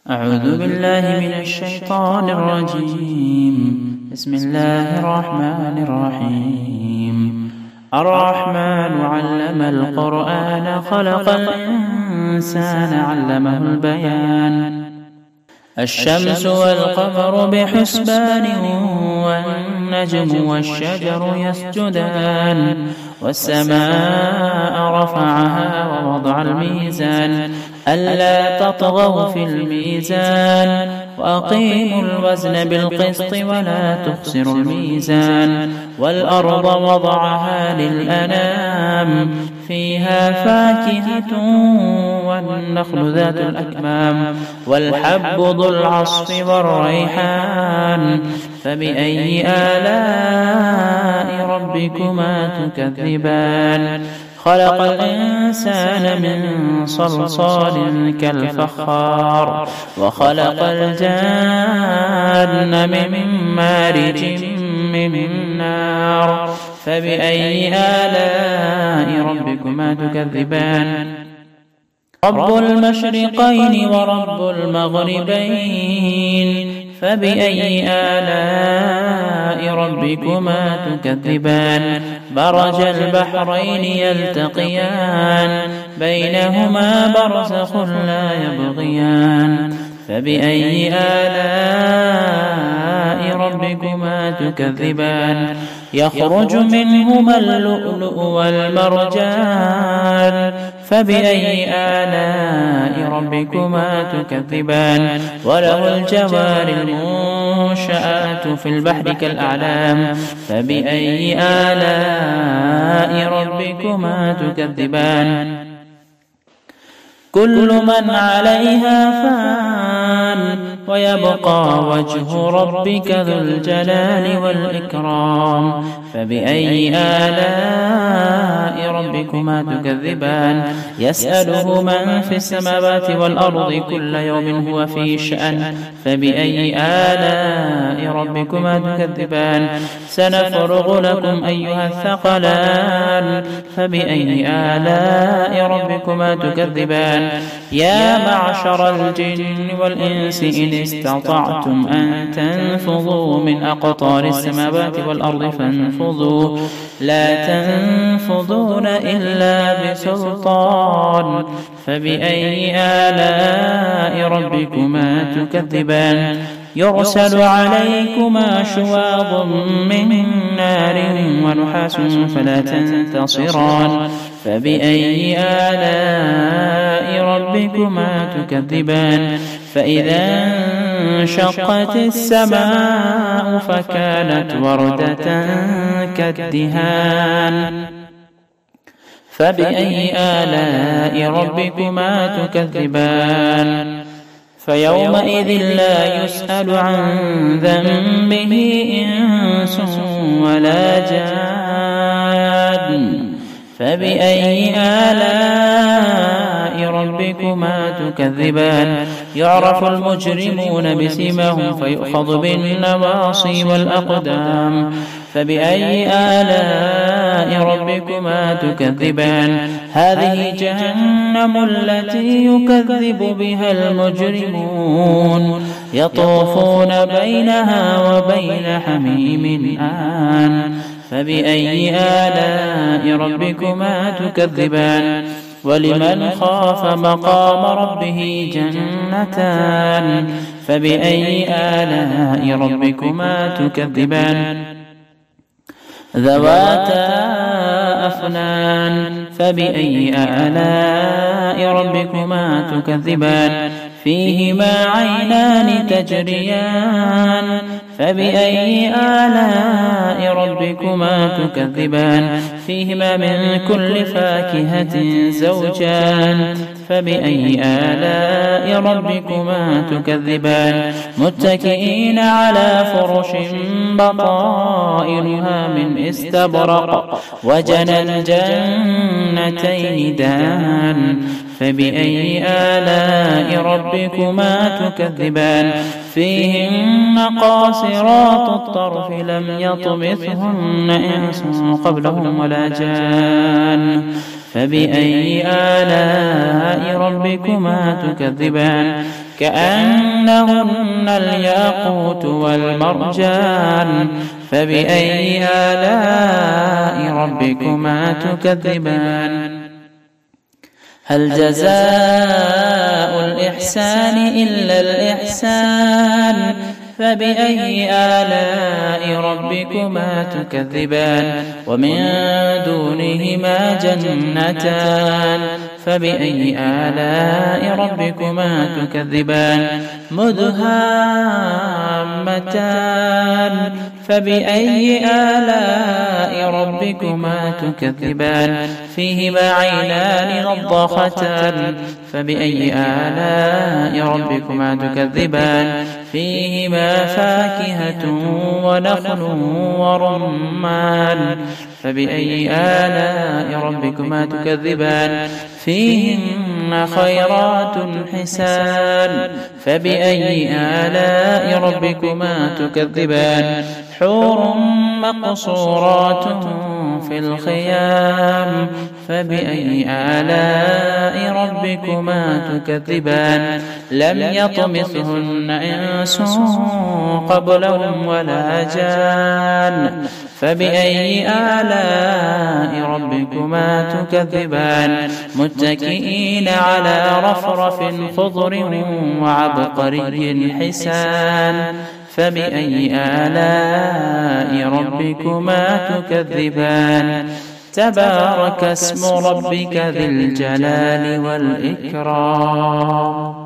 أعوذ بالله من الشيطان الرجيم. بسم الله الرحمن الرحيم. الرحمن علم القرآن خلق الإنسان علمه البيان. الشمس والقمر بحسبان والنجم والشجر يسجدان والسماء رفعها ووضع الميزان ألا تطغوا في الميزان وأقيموا الوزن بالقسط ولا تخسروا الميزان والأرض وضعها للأنام فيها فاكهة والنخل ذات الأكمام والحب ذو العصف والريحان فبأي آلاء ربكما تكذبان. خلق الإنسان من صلصال كالفخار وخلق الجان من مارج من نار فبأي آلاء ربكما تكذبان. رب المشرقين ورب المغربين فبأي آلاء ربكما تكذبان. مرج البحرين يلتقيان بينهما برزخ لا يبغيان فبأي آلاء ربكما تكذبان. يخرج منهما اللؤلؤ والمرجان فبأي آلاء ربكما تكذبان. وله الجوار المنشآت في البحر كالأعلام فبأي آلاء ربكما تكذبان. كل من عليها فان ويبقى وجه ربك ذو الجلال والإكرام فبأي آلاء ربكما تكذبان. يسأله من في السماوات والأرض كل يوم هو في شأن فبأي آلاء ربكما تكذبان. سنفرغ لكم أيها الثقلان فبأي آلاء ربكما تكذبان. يا معشر الجن والإنس إن استطعتم أن تنفذوا من أقطار السماوات والأرض فانفذوا لا تنفذون إلا بسلطان فبأي آلاء ربكما تكذبان. يرسل عليكما شواظ من نار ونحاس فلا تنتصران فبأي آلاء ربكما تكذبان. فإذا انشقت السماء فكانت وردة كالدهان فبأي آلاء ربكما تكذبان. فيومئذ لا يسأل عن ذنبه إنس ولا جان فبأي آلاء ربكما تكذبان. يعرف المجرمون بسيماهم فيؤخذ بالنواصي والأقدام فبأي آلاء ربكما تكذبان. هذه جهنم التي يكذب بها المجرمون يطوفون بينها وبين حميم آن فبأي آلاء ربكما تكذبان. ولمن خاف مقام ربه جنتان فبأي آلاء ربكما تكذبان. ذواتا أفنان فبأي آلاء ربكما تكذبان. فيهما عينان تجريان فبأي آلاء ربكما تكذبان. فيهما من كل فاكهة زوجان فبأي آلاء ربكما تكذبان. متكئين على فرش بطائنها من استبرق وجنى الجنتين دان فبأي آلاء ربكما تكذبان. فيهن قاصرات الطرف لم يطمثهن إنس قبلهم ولا جان فبأي آلاء ربكما تكذبان كأنهن الياقوت والمرجان فبأي آلاء ربكما تكذبان هل جزاء الإحسان إلا الإحسان فبأي آلاء ربكما تكذبان ومن دونهما جنتان فبأي آلاء ربكما تكذبان مدهامتان فبأي آلاء ربكما تكذبان فيهما عينان نضاختان فبأي آلاء ربكما تكذبان فيهما فاكهة ونخل ورمان فبأي آلاء ربكما تكذبان فيهن خيرات حسان فبأي آلاء ربكما تكذبان حور مقصورات في الخيام فبأي آلاء ربكما تكذبان لم يطمثهن إنس قبلهم ولا جان فبأي آلاء ربكما تكذبان متكئين على رفرف خضر وعبقري حسان فبأي آلاء ربكما تكذبان تبارك اسم ربك ذي الجلال والإكرام